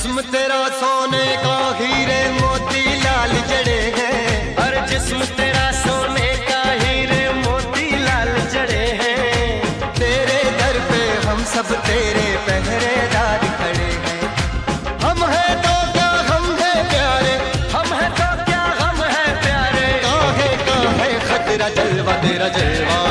जिस्म तेरा सोने का हीरे मोती लाल जड़े हैं। हर जिस्म तेरा सोने का हीरे मोती लाल जड़े हैं। तेरे दर पे हम सब तेरे पहरेदार खड़े हैं। हम हैं तो क्या हम है प्यारे, हम हैं तो क्या हम है प्यारे। काहे का है खतरा जलवा तेरा जलवा